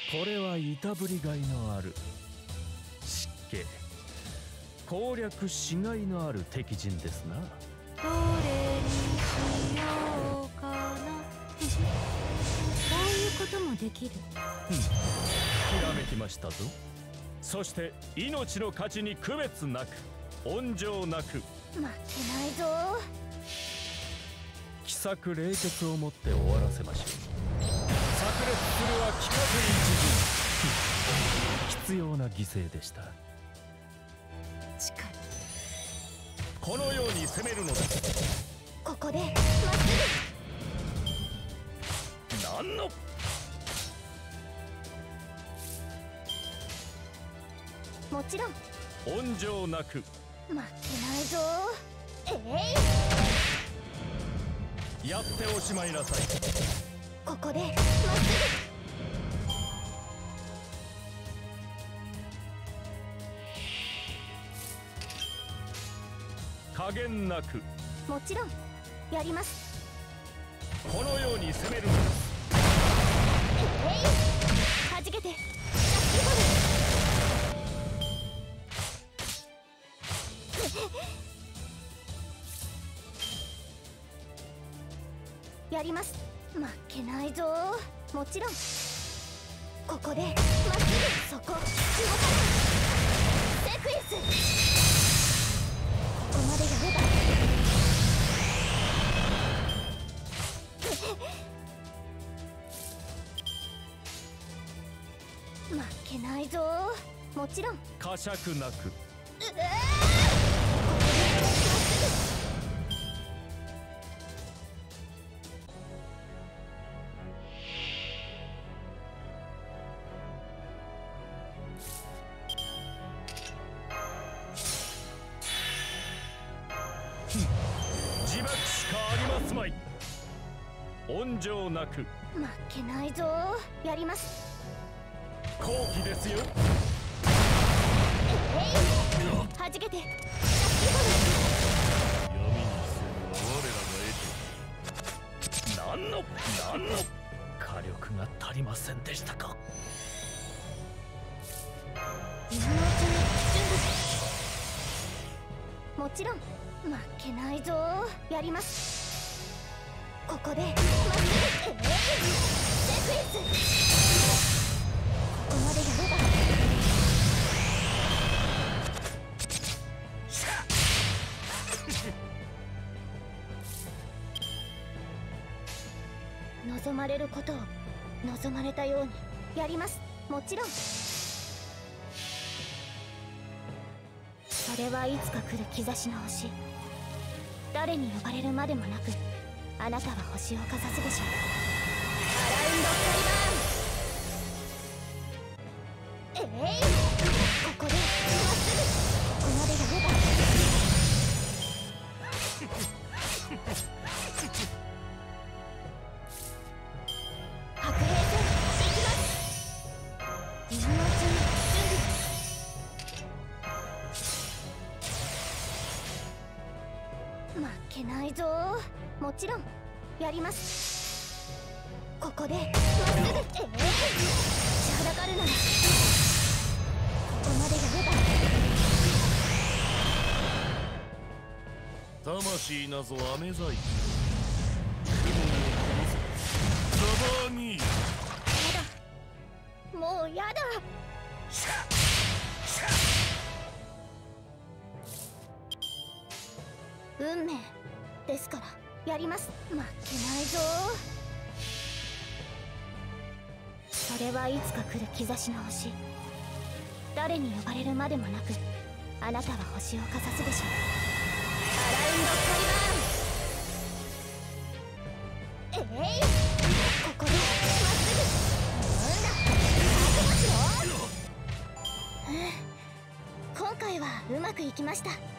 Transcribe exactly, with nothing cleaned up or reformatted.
これはいたぶりがいのある湿気、攻略しがいのある敵陣ですな。 どれにしようかな。こういうこともできる。 ひらめきましたぞ。そして命の価値に区別なく、温情なく、 負けないぞ。 奇策冷血をもって終わらせましょう。炸裂するは聞かず一陣。必要な犠牲でした。 力。 このように攻めるのです。 ここでまっすぐ。何のもちろん温情なく。 負けないぞ。えい、やっておしまいなさい。 ここでまっすぐ。加減なく。 もちろんやります。 このように攻めるのです。 えい、はじけてやります。負けないぞ。もちろんここでまっすぐ。そこ動かない。セクエス。ここまでやれば負けないぞ。もちろん呵責なく。自爆しかありますまい。温情なく。 負けないぞ。やります。 好機ですよ。 えい、はじけて闇に潜むは我らが得て。何の何の火力が足りませんでしたか。 今のうちに準備。もちろん負けないぞ。やります。ここでまっすぐ。えい、セクエス。ここまでやれば望まれることを望まれたようにやります。もちろんそれはいつか来る兆しの星。誰に呼ばれるまでもなく、あなたは星をかざすでしょう。アラウンドカリバーン。えい、ここでまっすぐ。ここまでやれば白兵戦行きます。今のうちに準備。負けないぞ。もちろんやります。ここでまっすぐ。ええ、立ちはだかるならここまでやれば。 魂なぞ飴細工。ザバーニー。 やだ、もうやだ。運命ですからやります。負けないぞ。それはいつか来る兆しの星。誰に呼ばれるまでもなく、あなたは星をかざすでしょう。アラウンドカリバーン。えい、ここでまっすぐ。なんだ、覚悟しろ。今回はうまくいきました。